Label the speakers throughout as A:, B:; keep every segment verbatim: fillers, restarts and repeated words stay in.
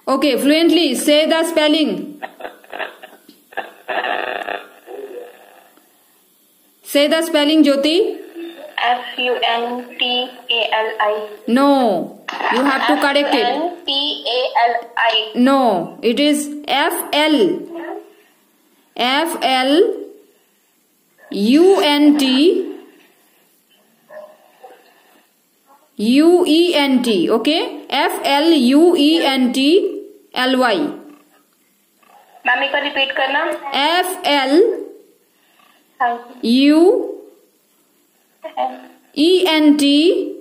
A: Okay, fluently say the spelling. Say the spelling, Jyoti.
B: F U N T A L I.
A: No, you have to correct it.
B: F U N T A L I.
A: No, it is F L. F L U N T U E N T. Okay, F L U E N T L Y.
B: Ma'am एक बार repeat करना.
A: F L U E N T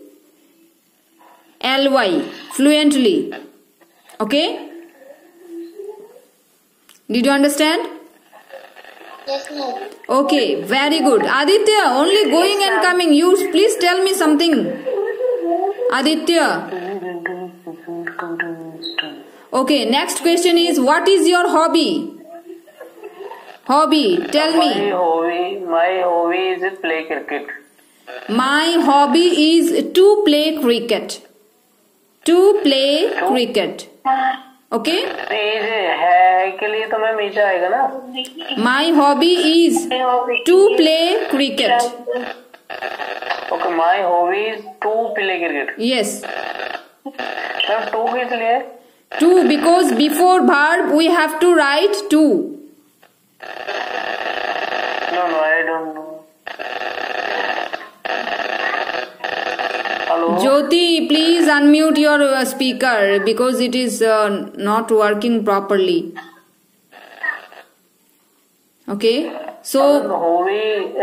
A: L Y. Fluently. Okay? Did you understand?
B: Yes, ma'am.
A: Okay, very good. Aditya, only going and coming. You please tell me something. Aditya. Okay, next question is, what is your hobby? Hobby, tell me.
C: My hobby, my hobby is to play cricket.
A: My hobby is to play cricket. To play cricket. Okay?
C: एज है के लिए तो ma'am नीचे आएगा ना.
A: My hobby is to play cricket.
C: Okay, my hobby is to play cricket.
A: Yes.
C: Ma'am to किस लिए?
A: To, because before verb we have to write to.
C: No, no, I don't know. Hello.
A: Jyoti, please unmute your uh, speaker because it is uh, not working properly. Okay, so
C: hobby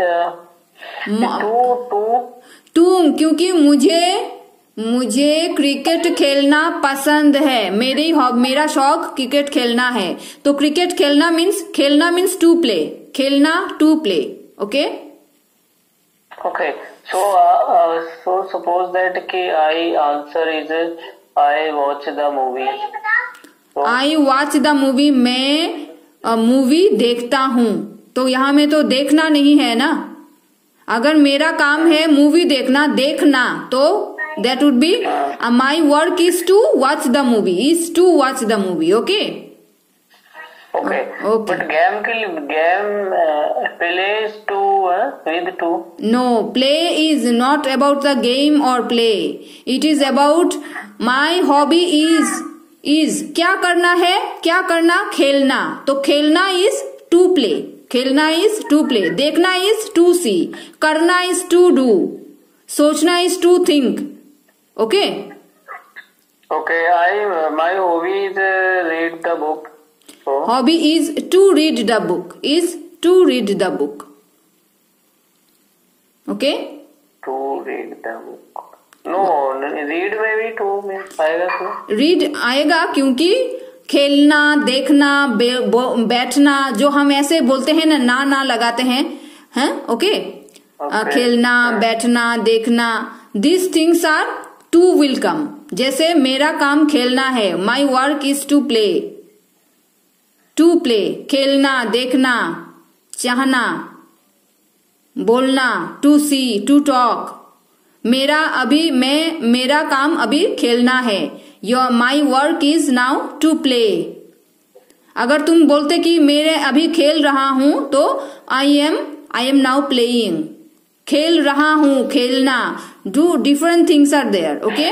C: to to
A: to क्योंकि मुझे मुझे cricket खेलना पसंद है. मेरी मेरा शौक cricket खेलना है. तो क्रिकेट खेलना मीन्स खेलना मीन्स टू प्ले. खेलना to play. Okay
C: okay. So so suppose that कि I answer is I watch the movie.
A: I watch the movie. मैं मूवी uh, देखता हूँ. तो यहाँ में तो देखना नहीं है ना. अगर मेरा काम है मूवी देखना देखना तो that would be uh, my work is to watch the movie. Is to watch the movie. Okay.
C: Okay.
A: Okay.
C: But game के लिए game uh, plays to uh, with to.
A: No, play is not about the game or play. It is about my hobby is is क्या करना है. क्या करना खेलना. तो खेलना is to play. खेलना is to play. देखना is to see. करना is to do. सोचना is to think. Okay.
C: Okay. I my hobby is uh, read the book. So,
A: hobby is to read the book. Is to read the book. Okay.
C: to read the book. No, read में भी to में आएगा तो.
A: read आएगा क्योंकि खेलना देखना बैठना जो हम ऐसे बोलते हैं ना ना ना लगाते हैं हैं. ओके. खेलना बैठना देखना these things are to will come. जैसे मेरा काम खेलना है. my work is to play. to play खेलना देखना चाहना बोलना to see to talk. मेरा अभी मैं मेरा काम अभी खेलना है. Your my work is now to play. अगर तुम बोलते कि मेरे अभी खेल रहा हूं तो I am I am now playing. खेल रहा हूं खेलना. Do different things are there. Okay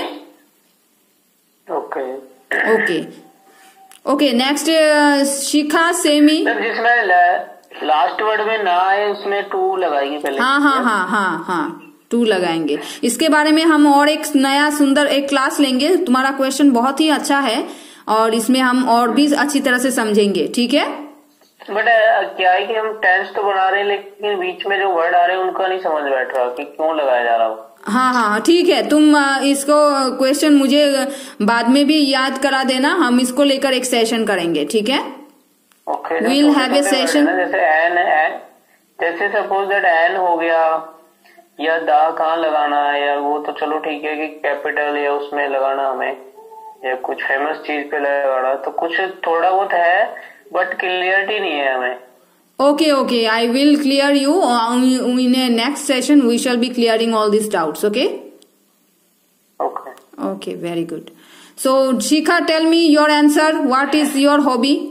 C: okay
A: okay okay. Next Shikha सेमी.
C: जिसमें लास्ट वर्ड में ना है उसमें टू लगाएगी पहले.
A: हाँ हाँ हाँ हाँ हाँ टू लगाएंगे. इसके बारे में हम और एक नया सुंदर एक क्लास लेंगे. तुम्हारा क्वेश्चन बहुत ही अच्छा है और इसमें हम और भी अच्छी तरह से समझेंगे. ठीक है.
C: बट क्या है कि हम टेंस तो बना रहे हैं लेकिन बीच में जो वर्ड आ रहे हैं उनका नहीं समझ बैठ रहा कि क्यों लगाया जा रहा हो.
A: हाँ हाँ ठीक है. तुम इसको क्वेश्चन मुझे बाद में भी याद करा देना. हम इसको लेकर एक सेशन करेंगे. ठीक है.
C: Okay.
A: Will have a session.
C: जैसे एन एन जैसे सपोज दैट एन हो गया या दा कहाँ लगाना है या वो तो चलो ठीक है कि कैपिटल या उसमें लगाना हमें या कुछ फेमस चीज पे लगाना. तो कुछ थोड़ा बहुत है बट क्लियरिटी नहीं है हमें.
A: Okay, okay. I will clear you uh, in a next session. We shall be clearing all these doubts. Okay.
C: Okay.
A: Okay. Okay, very good. So, Shikha, tell me your answer. What is your hobby?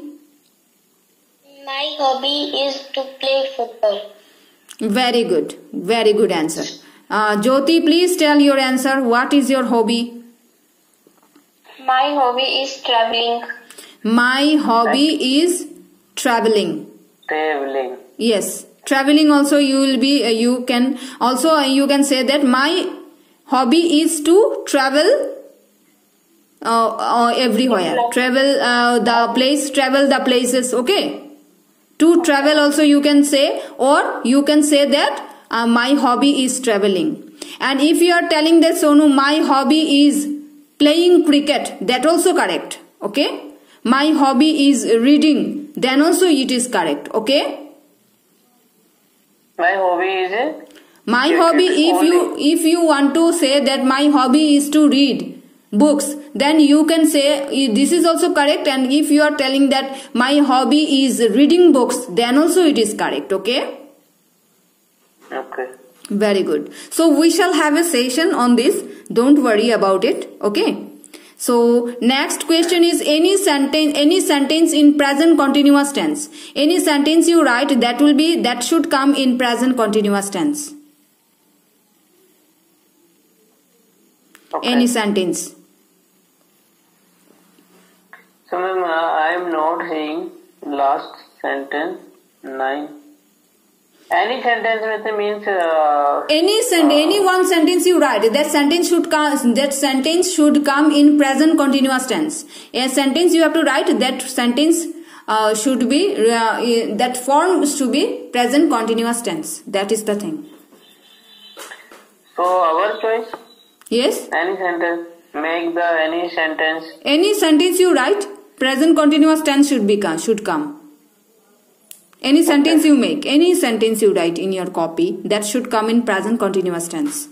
B: My hobby is to play football.
A: Very good. Very good answer. Uh, Jyoti, please tell your answer. What is your hobby?
B: My hobby is traveling.
A: My hobby is traveling.
C: Traveling.
A: Yes. Traveling also you will be, uh, you can, also uh, you can say that my hobby is to travel uh, uh, everywhere. Travel uh, the place, travel the places, okay? To travel also you can say, or you can say that uh, my hobby is traveling. And if you are telling that Sonu, my hobby is playing cricket, that also correct, okay? My hobby is reading, then also it is correct, okay?
C: My hobby is
A: My
C: cricket
A: hobby, if
C: only.
A: you if you want to say that my hobby is to read books, then you can say this is also correct. And if you are telling that my hobby is reading books, then also it is correct, okay?
C: Okay.
A: Very good. So we shall have a session on this. Don't worry about it, okay? So next question is any sentence any sentence in present continuous tense. Any sentence you write, that will be that should come in present continuous tense.
C: Okay.
A: Any sentence.
C: So ma'am, uh, I am not saying last sentence nine. Any sentence with the means. Uh,
A: Any sent
C: uh,
A: any one sentence you write, that sentence should come that sentence should come in present continuous tense. A sentence you have to write, that sentence uh, should be uh, that form should be present continuous tense. That is the thing.
C: So our choice.
A: Yes.
C: Any sentence. Make the any sentence.
A: Any sentence you write, present continuous tense should be should come. Any sentence you make, any sentence you write in your copy, that should come in present continuous tense.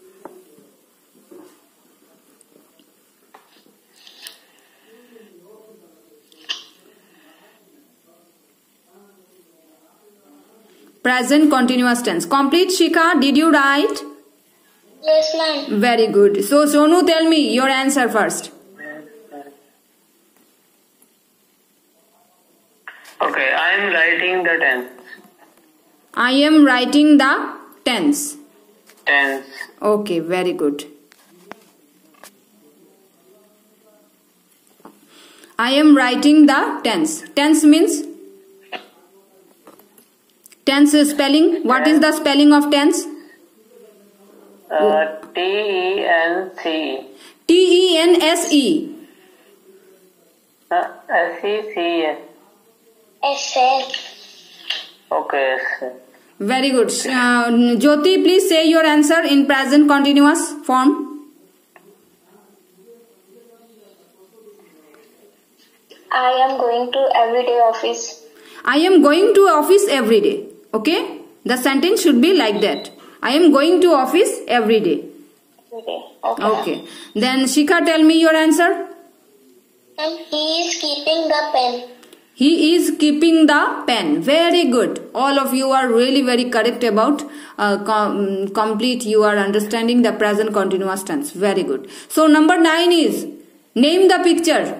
A: Present continuous tense. Complete, Shikha. Did you write?
B: Yes, ma'am.
A: Very good. So, Sonu, tell me your answer first.
C: Okay, I am writing the tense.
A: I am writing the tense.
C: Tense.
A: Okay, very good. I am writing the tense. Tense means? Tense spelling. What is the spelling of tense?
C: Uh, T E N C.
A: T E N S E.
C: Uh, S E C S.
B: S N.
C: Okay, yes.
A: Very good. Uh, Jyoti, please say your answer in present continuous form.
B: I am going to everyday office.
A: I am going to office every day. Okay? The sentence should be like that. I am going to office every day.
B: Everyday. Okay.
A: Okay. Then Shikha, tell me your answer.
B: And he is keeping the pen.
A: He is keeping the pen. Very good. All of you are really very correct about uh, com complete. You are understanding the present continuous tense. Very good. So number nine is name the picture.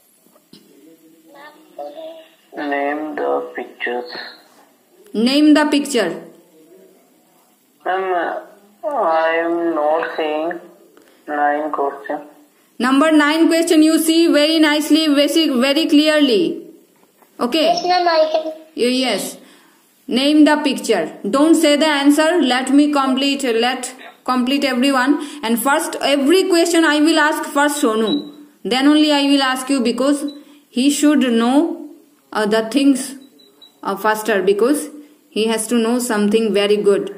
C: Name the pictures.
A: Name the picture.
C: Ma'am, I am not saying nine question.
A: Number nine question you see very nicely, very, very clearly. Okay.
B: Yes, ma'am, I can.
A: Yes. Name the picture. Don't say the answer. Let me complete. Let complete everyone. And first, every question I will ask first Sonu. Then only I will ask you, because he should know uh, the things uh, faster, because he has to know something very good.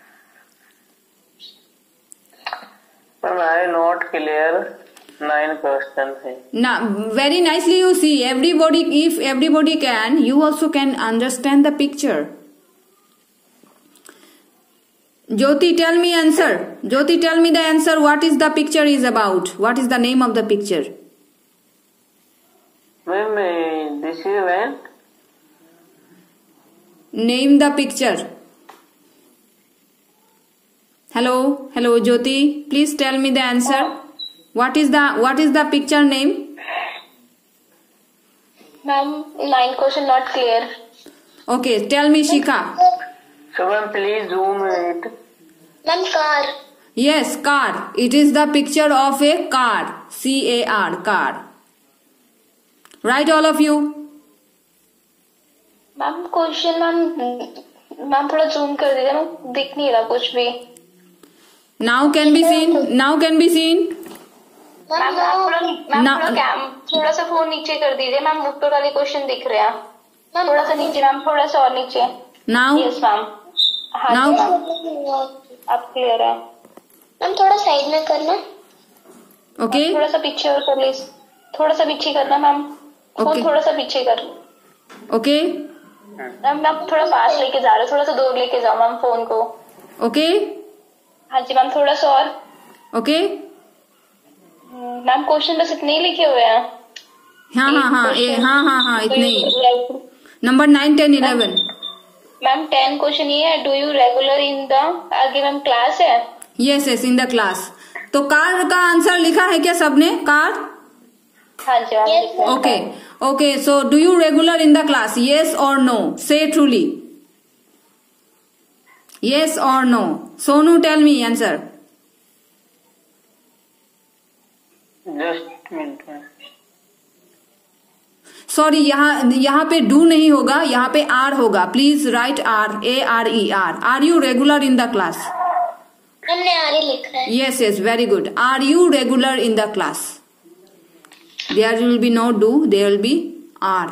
C: Ma'am, I am not clear. Nine questions.
A: Now, very nicely you see, everybody, if everybody can, you also can understand the picture. Jyoti, tell me answer. Jyoti, tell me the answer. What is the picture is about? What is the name of the picture?
C: Ma'am, this is when?
A: Name the picture. Hello, hello Jyoti. Please tell me the answer. What is the what is the picture name?
B: Ma'am, nine question not clear.
A: Okay, tell me, Shikha.
C: So ma'am, please zoom it.
B: Ma'am, car.
A: Yes, car. It is the picture of a car. C A R, car. Right, all of you.
B: Ma'am question ma'am ma'am थोड़ा zoom कर दीजिए ना, दिख नहीं रहा कुछ भी.
A: Now can be seen. Now can be seen.
B: Ma'am ma'am थोड़ा मैम थोड़ा कैम थोड़ा सा फोन नीचे कर दीजिए मैम, ऊपर वाले क्वेश्चन दिख रहे हैं. मैम थोड़ा सा नीचे मैम, थोड़ा सा और नीचे.
A: Now.
B: Yes ma'am. हाँ
A: Now.
B: अब क्लियर है मैम. थोड़ा साइड में करना.
A: Okay.
B: थोड़ा सा पीछे और कर लीजिए. थोड़ा सा पीछे करना मैम. Phone
A: Okay.
B: थोड़ा सा पीछे कर.
A: Okay.
B: मैम मैम थोड़ा पास लेके जा रहे हो, थोड़ा सा दूर लेके जाओ मैम फोन को.
A: Okay.
B: हाँ जी मैम, थोड़ा सा और.
A: Okay.
B: मैम क्वेश्चन बस इतने ही लिखे हुए हैं.
A: हाँ हाँ हाँ ए, हाँ हाँ हाँ इतने ही. Number nine ten eleven.
B: Ma'am ten question ये है, do you regular in the, आगे मैम क्लास है.
A: Yes yes, in the class. तो कार का आंसर लिखा है क्या सबने? कार.
B: हाँ जी ma'am.
A: Okay okay, so do you regular in the class? Yes और नो? Say truly. येस और no? Sonu tell me answer.
C: Just minute.
A: Sorry, यहाँ यहाँ पे डू नहीं होगा, यहाँ पे आर होगा. Please write are, A R E are. Are you regular in the class?
B: हमने आर ही लिखा है.
A: Yes yes, very good. Are you regular in the class? There will be no do, there will be are.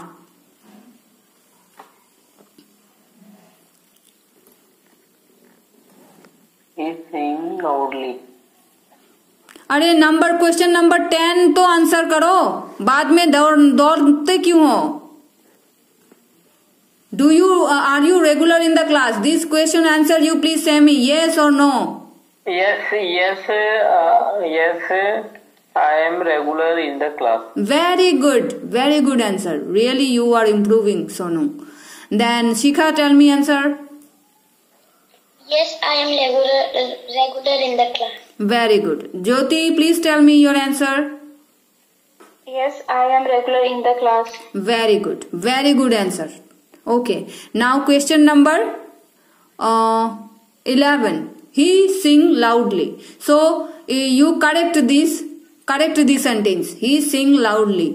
C: He sing loudly.
A: अरे number question number ten तो answer करो, बाद में दौड़ दौड़ते क्यों हो? Do you are you regular in the class? This question answer you please say me, yes और no?
C: Yes, yes, uh, yes. I am regular in the class.
A: Very good, very good answer. Really, you are improving, Sonu. Then Shikha, tell me answer.
B: Yes, I am regular regular in the class.
A: Very good. Jyoti, please tell me your answer.
B: Yes, I am regular in the class.
A: Very good, very good answer. Okay, now question number uh, eleven. He sing loudly. So uh, you correct this. Correct this sentence. He sing loudly.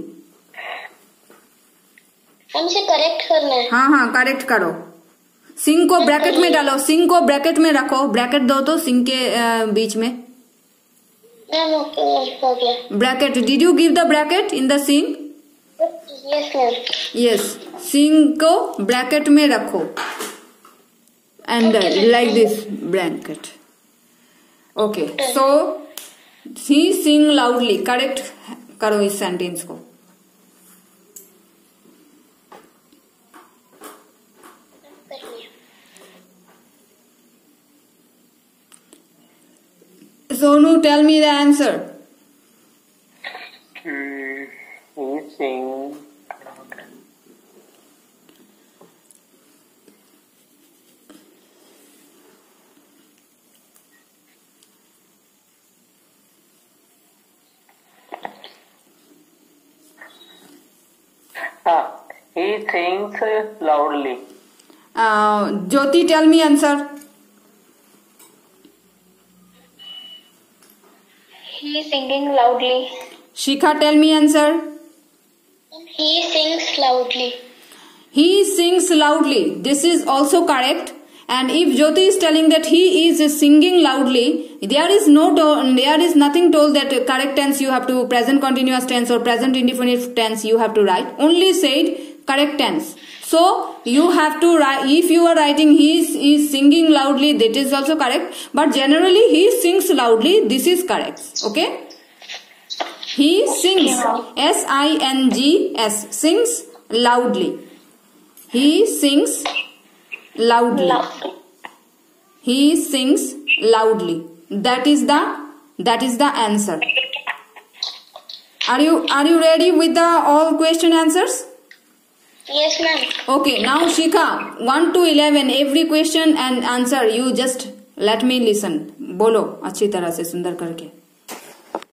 B: हम इसे correct करना है.
A: हाँ हाँ, correct करो. सिंग को bracket में डालो, सिंग को ब्रैकेट में रखो. ब्रैकेट दो तो सिंग के बीच में.
B: मैम हो गया.
A: Bracket. Did you give the bracket in the sing?
B: Yes ma'am.
A: Yes, sing को ब्रैकेट में रखो. And like this bracket. Okay, so he sing loudly. Correct करो इस सेंटेंस को. Sonu, tell me the answer.
C: Hmm, he sing. Ah, he sings loudly.
A: Uh, Jyoti, tell me answer.
B: He is singing loudly.
A: Shikha, tell me answer.
B: He sings loudly.
A: He sings loudly. This is also correct. And if Jyoti is telling that he is singing loudly, there is no to- there is nothing told that correct tense you have to present continuous tense or present indefinite tense you have to write. Only said correct tense. So you have to write. If you are writing he is, is singing loudly, that is also correct. But generally he sings loudly. This is correct. Okay. He sings. S I N G S. Sings loudly. He sings loudly. He sings loudly. That is the that is the answer. Are you are you ready with the all question answers?
B: Yes ma'am.
A: Okay, now Shikha, one to eleven every question and answer you just let me listen. बोलो अच्छी तरह से सुंदर करके.